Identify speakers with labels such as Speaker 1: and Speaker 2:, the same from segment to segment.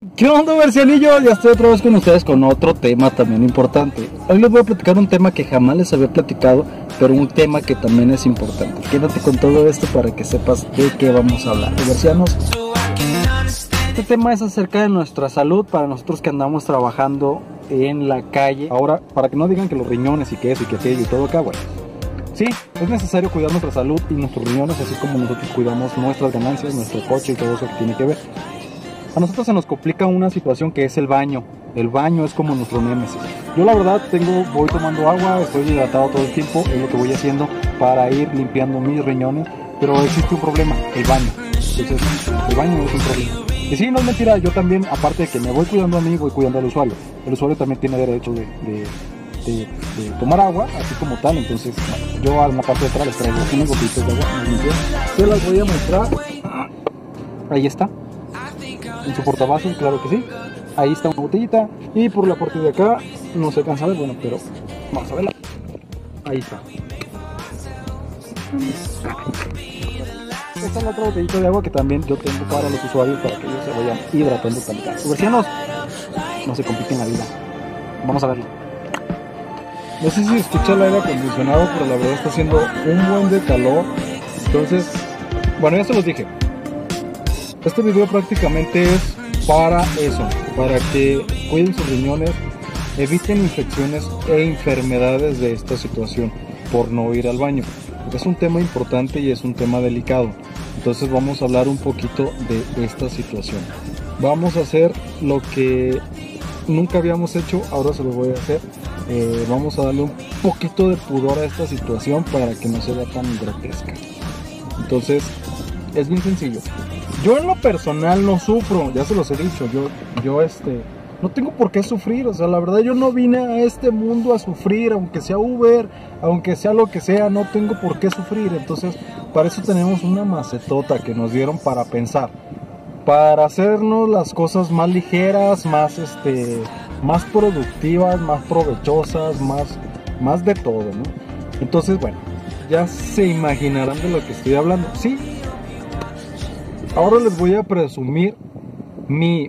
Speaker 1: ¿Qué onda, Marcianillo? Ya estoy otra vez con ustedes con otro tema también importante. Hoy les voy a platicar un tema que jamás les había platicado, pero un tema que también es importante. Quédate con todo esto para que sepas de qué vamos a hablar. Marcianos, este tema es acerca de nuestra salud para nosotros que andamos trabajando en la calle. Ahora, para que no digan que los riñones y que eso y que aquello y todo acá, bueno. Sí, es necesario cuidar nuestra salud y nuestros riñones, así como nosotros cuidamos nuestras ganancias, nuestro coche y todo eso que tiene que ver. A nosotros se nos complica una situación que es el baño. El baño es como nuestro némesis. Yo la verdad voy tomando agua, estoy hidratado todo el tiempo, es lo que voy haciendo para ir limpiando mis riñones, pero existe un problema, el baño. Entonces, el baño es un problema. Y sí, no es mentira, yo también, aparte de que me voy cuidando a mí, voy cuidando al usuario. El usuario también tiene derecho de tomar agua, así como tal. Entonces, yo en la parte de atrás les traigo unos gotitos de agua. Yo las voy a mostrar. Ahí está. En su portavasos, claro que sí. Ahí está una botellita. Y por la parte de acá no se alcanza a ver, bueno, pero vamos a verla. Ahí está. Esta es la otra botellita de agua que también yo tengo para los usuarios, para que ellos se vayan hidratando también. Subversianos, no se compliquen la vida. Vamos a verlo. No sé si escucha el aire acondicionado, pero la verdad está haciendo un buen de calor. Entonces, bueno, ya se los dije. Este video prácticamente es para eso, para que cuiden sus riñones, eviten infecciones e enfermedades de esta situación por no ir al baño. Es un tema importante y es un tema delicado. Entonces vamos a hablar un poquito de esta situación. Vamos a hacer lo que nunca habíamos hecho, ahora se lo voy a hacer. Vamos a darle un poquito de pudor a esta situación para que no se vea tan grotesca. Entonces es bien sencillo. Yo en lo personal no sufro, ya se los he dicho, yo no tengo por qué sufrir, o sea, la verdad yo no vine a este mundo a sufrir, aunque sea Uber, aunque sea lo que sea, no tengo por qué sufrir. Entonces, para eso tenemos una macetota que nos dieron para pensar, para hacernos las cosas más ligeras, más productivas, más provechosas, más de todo, ¿no? Entonces, bueno, ya se imaginarán de lo que estoy hablando, ¿sí? Ahora les voy a presumir mi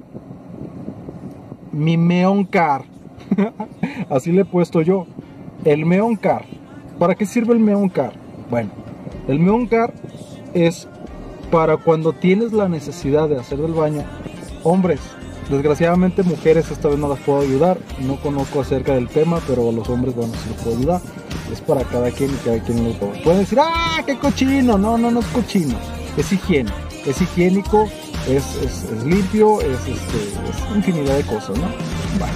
Speaker 1: Meon Car. Así le he puesto yo. El Meon Car. ¿Para qué sirve el Meon Car? Bueno, el Meon Car es para cuando tienes la necesidad de hacer del baño. Hombres, desgraciadamente mujeres esta vez no las puedo ayudar. No conozco acerca del tema, pero a los hombres, bueno, sí los puedo ayudar. Es para cada quien y cada quien lo puede. Pueden decir, ¡ah, qué cochino! No, no es cochino. Es higiene. Es higiénico, es limpio, es infinidad de cosas, ¿no? Vale.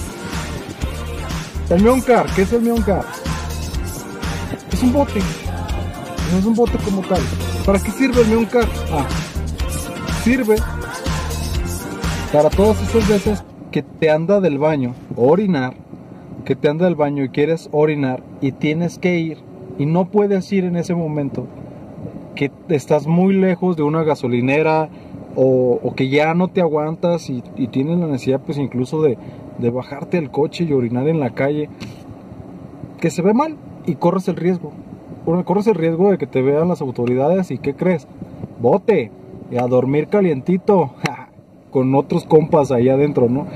Speaker 1: El Meon Car, ¿qué es el Meon Car? Es un bote. No es un bote como tal. ¿Para qué sirve el Meon Car? Sirve para todas esas veces que te anda del baño, orinar, que te anda del baño y quieres orinar y tienes que ir y no puedes ir en ese momento, que estás muy lejos de una gasolinera o que ya no te aguantas y tienes la necesidad pues incluso de bajarte del coche y orinar en la calle, que se ve mal y corres el riesgo de que te vean las autoridades. ¿Y qué crees? Bote, y a dormir calientito con otros compas ahí adentro, ¿no?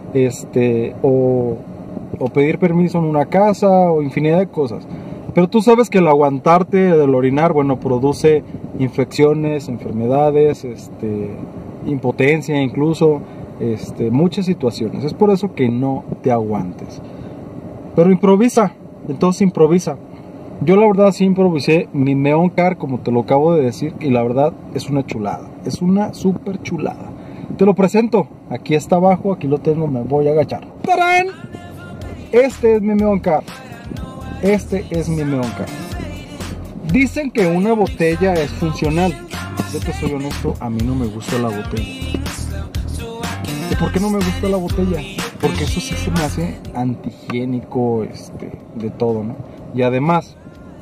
Speaker 1: O pedir permiso en una casa o infinidad de cosas. Pero tú sabes que el aguantarte del orinar, bueno, produce infecciones, enfermedades, impotencia incluso, muchas situaciones. Es por eso que no te aguantes. Pero improvisa, entonces improvisa. Yo la verdad sí improvisé mi Meon Car, como te lo acabo de decir, y la verdad es una chulada, es una super chulada. Te lo presento, aquí está abajo, aquí lo tengo, me voy a agachar. ¡Tarán! Este es mi Meon Car. Este es mi Meon Car. Dicen que una botella es funcional. Yo te soy honesto, a mí no me gusta la botella. ¿Y por qué no me gusta la botella? Porque eso sí se me hace antihigiénico, de todo, ¿no? Y además,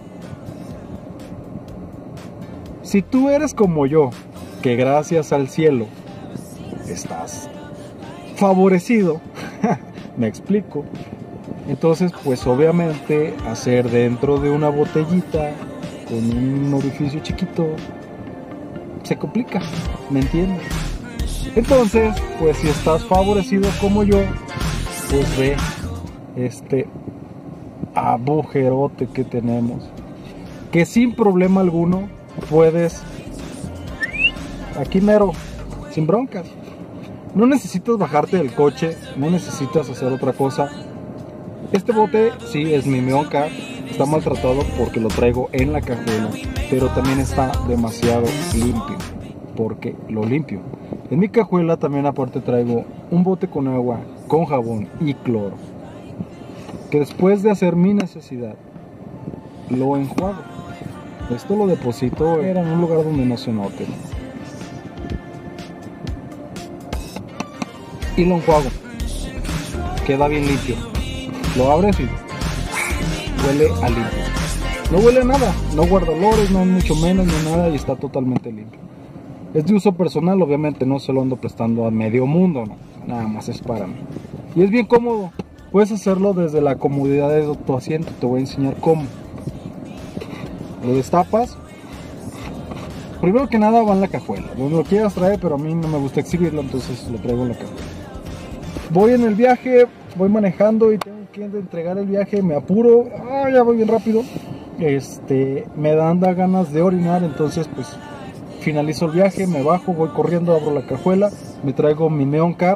Speaker 1: si tú eres como yo, que gracias al cielo estás favorecido, me explico. Entonces, pues obviamente hacer dentro de una botellita con un orificio chiquito se complica, ¿me entiendes? Entonces, pues si estás favorecido como yo, pues ve este agujerote que tenemos, que sin problema alguno puedes, aquí mero, sin broncas. No necesitas bajarte del coche, no necesitas hacer otra cosa. Este bote sí es mi Meon Car, está maltratado porque lo traigo en la cajuela, pero también está demasiado limpio porque lo limpio. En mi cajuela también aparte traigo un bote con agua, con jabón y cloro, que después de hacer mi necesidad lo enjuago. Esto lo deposito en un lugar donde no se note y lo enjuago. Queda bien limpio. Lo abres y huele a limpio. No huele a nada, no guarda olores, no mucho menos, ni nada, y está totalmente limpio. Es de uso personal, obviamente no se lo ando prestando a medio mundo, no, nada más es para mí. Y es bien cómodo, puedes hacerlo desde la comodidad de tu asiento, te voy a enseñar cómo. Lo destapas, primero que nada va en la cajuela, donde lo quieras traer, pero a mí no me gusta exhibirlo, entonces lo traigo en la cajuela. Voy en el viaje, voy manejando y tengo que entregar el viaje, me apuro, ya voy bien rápido, me dan ganas de orinar, entonces pues finalizo el viaje, me bajo, voy corriendo, abro la cajuela, me traigo mi Meon Car,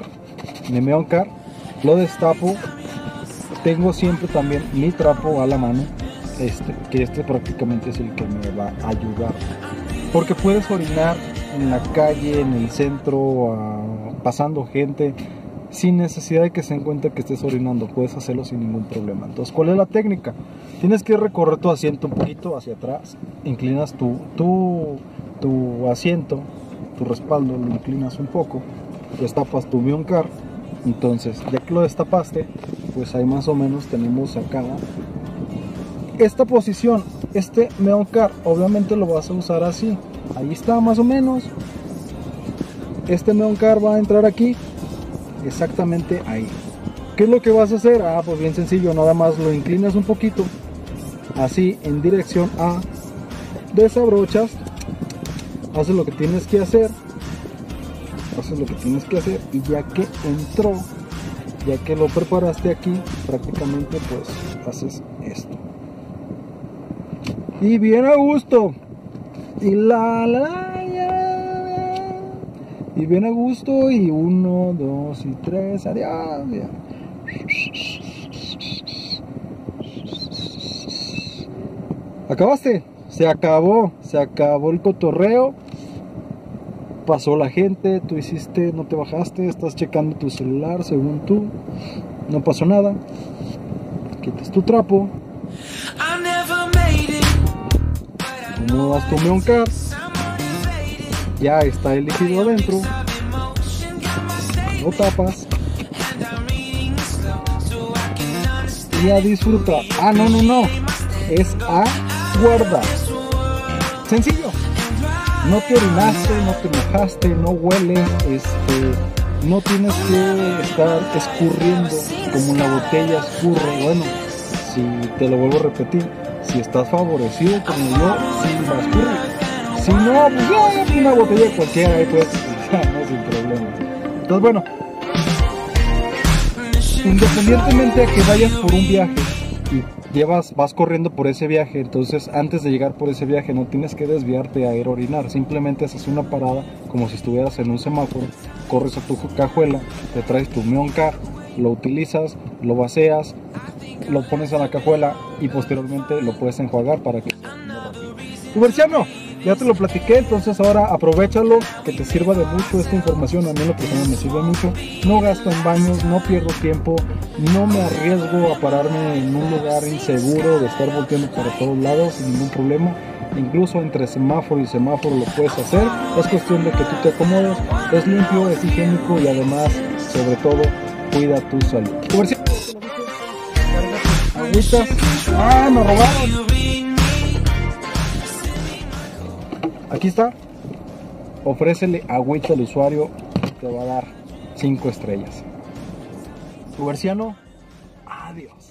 Speaker 1: lo destapo, tengo siempre también mi trapo a la mano, que prácticamente es el que me va a ayudar, porque puedes orinar en la calle, en el centro, pasando gente, sin necesidad de que se den cuenta que estés orinando, puedes hacerlo sin ningún problema. Entonces, ¿cuál es la técnica? Tienes que recorrer tu asiento un poquito hacia atrás, inclinas tu asiento, tu respaldo, lo inclinas un poco, destapas tu Meon Car. Entonces, ya que lo destapaste, pues ahí más o menos tenemos acá esta posición. Este Meon Car obviamente lo vas a usar así, ahí está más o menos. Este Meon Car va a entrar aquí, exactamente ahí. ¿Qué es lo que vas a hacer? Pues bien sencillo, nada más lo inclinas un poquito, así en dirección A, desabrochas, haces lo que tienes que hacer, y ya que entró, ya que lo preparaste aquí, prácticamente pues haces esto. Y bien a gusto. Y bien a gusto, y 1, 2 y 3, adiós. ¿Acabaste? Se acabó el cotorreo. Pasó la gente, tú hiciste, no te bajaste, estás checando tu celular según tú, no pasó nada. Quitas tu trapo, mudas tu Meon Car, ya está el líquido adentro, lo tapas y a disfrutar. No, es a guardar. Sencillo. No te orinaste, no te mojaste, no hueles, no tienes que estar escurriendo como una botella escurre. Bueno, si te lo vuelvo a repetir, si estás favorecido como yo, sí va a escurrir. Si no, pues ya una botella cualquiera ahí puedes utilizar, ¿no? Sin problema. Entonces bueno, independientemente de que vayas por un viaje y vas corriendo por ese viaje, entonces antes de llegar por ese viaje no tienes que desviarte a ir a orinar, simplemente haces una parada como si estuvieras en un semáforo, corres a tu cajuela, te traes tu Meon Car, lo utilizas, lo vacías, lo pones a la cajuela y posteriormente lo puedes enjuagar para que Uberciano, ya te lo platiqué, entonces ahora aprovechalo, que te sirva de mucho esta información. A mí lo personal me sirve mucho, no gasto en baños, no pierdo tiempo, no me arriesgo a pararme en un lugar inseguro de estar volteando para todos lados sin ningún problema. Incluso entre semáforo y semáforo lo puedes hacer, es cuestión de que tú te acomodes, es limpio, es higiénico y además, sobre todo, cuida tu salud. Uberciano, agüita, me robaron. Aquí está, ofrécele agüita al usuario, te va a dar 5 estrellas. Uberciano, adiós.